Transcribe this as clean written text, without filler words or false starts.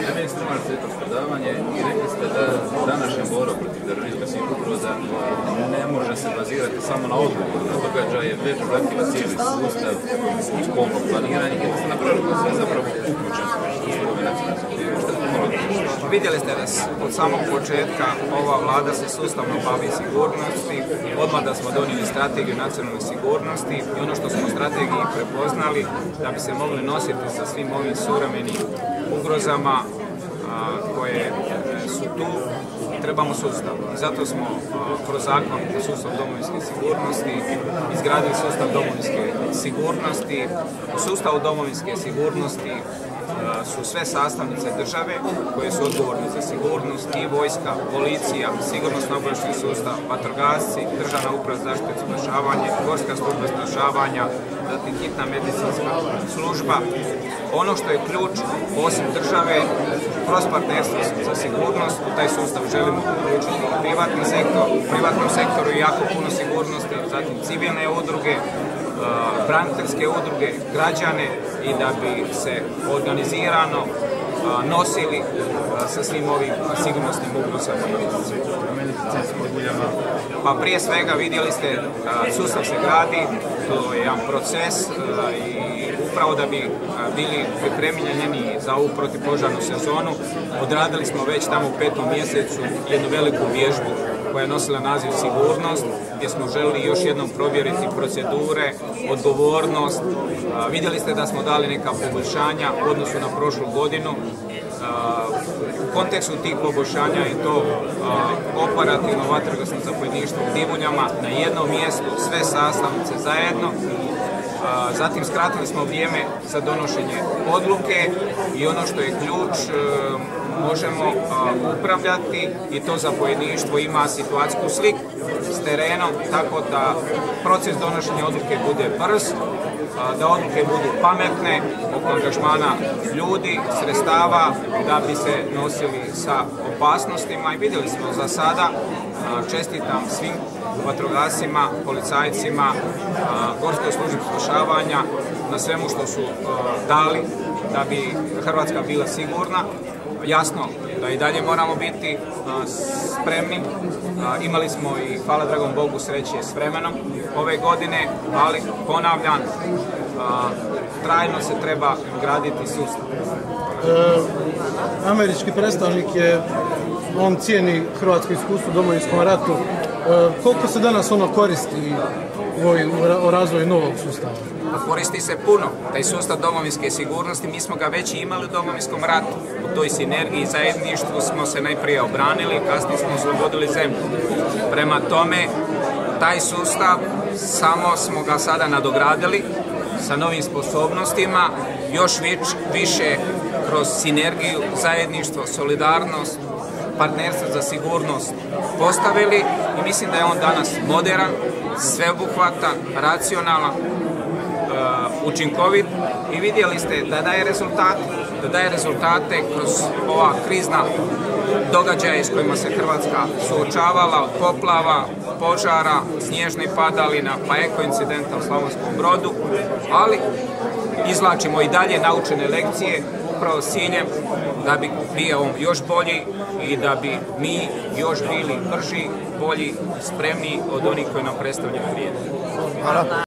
Ministar, imali ste jutros predavanje i rekli ste da današnja borba protiv terorizma svih ugroza ne može se bazirati samo na odgovoru na događaje, već zahtjeva cijeli sustav i pomno planiranje, jer ste napravili da sve zapravo uključen u nacionalne sigurnosti. Vidjeli ste da od samog početka ova vlada se sustavno bavi sigurnosti, odmah da smo donijeli strategiju nacionalne sigurnosti i ono što smo u strategiji prepoznali da bi se mogli nositi sa svim ovim suvremenim ugrozama koje su tu, trebamo sustav. I zato smo kroz zakon o sustavu domovinske sigurnosti izgradili sustav domovinske sigurnosti. U sustavu domovinske sigurnosti su sve sastavnice države koje su odgovorne za sigurnost, i vojska, policija, sigurnosno-obavještajni sustav, vatrogasci, državna uprava za zaštitu i spašavanje, gorska služba spašavanja, zatim hitna medicinska služba. Ono što je ključ, osim države, kroz partnerstvo za sigurnost, u taj sustav želimo uključiti privatni sektor. U privatnom sektoru je jako puno sigurnosti, zatim civilne udruge, braniteljske udruge, građane, i da bi se organizirano nosili sa svim ovim sigurnosnim ugrozama. Pa prije svega vidjeli ste, sustav se gradi, to je jedan proces i upravo da bi bili pripremljeni za ovu protivpožarnu sezonu, odradili smo već tamo u 5. mjesecu jednu veliku vježbu koja je nosila naziv Sigurnost, gdje smo želili još jednom provjeriti procedure, odgovornost. Vidjeli ste da smo dali neka poboljšanja u odnosu na prošlu godinu. U kontekstu tih poboljšanja je to operativno vatrogasno zapovjedništvo u Divunjama na jednom mjestu, sve sastavnice zajedno. Zatim skratili smo vrijeme za donošenje odluke i ono što je ključ, možemo upravljati i to zapovjedništvo ima situacijsku sliku s terenom, tako da proces donošenja odluke bude brz, da odluke budu pametne oko angažmana ljudi, sredstava, da bi se nosili sa opasnostima. I vidjeli smo za sada, čestitam svim vatrogascima, policajcima, gorskoj službi spašavanja na svemu što su dali da bi Hrvatska bila sigurna. Jasno da i dalje moramo biti spremni. Imali smo i, hvala dragom Bogu, sreće s vremenom ove godine, ali ponavljam, trajno se treba graditi sustav. Američki predstavnik on cijeni hrvatsko iskustvo u Domovinskom ratu. Koliko se danas ono koristi u razvoju novog sustava? Koristi se puno. Taj sustav domovinske sigurnosti, mi smo ga već imali u Domovinskom ratu. U toj sinergiji i zajedništvu smo se najprije obranili, kasnije smo oslobodili zemlju. Prema tome, taj sustav, samo smo ga sada nadogradili sa novim sposobnostima, još više kroz sinergiju, zajedništvo, solidarnost, partnerstvo za sigurnost postavili i mislim da je on danas moderan, sveobuhvatan, racionalan, učinkovit i vidjeli ste da daje rezultate kroz ova krizna događaje s kojima se Hrvatska suočavala, od poplava, požara, snježnih padalina, pa eko incidenta u Slavonskom Brodu, ali izvlačimo i dalje naučene lekcije upravo s ciljem da bi bio on još bolji i da bi mi još bili brži, bolji, spremniji od onih koji nam predstavljaju prijetnje.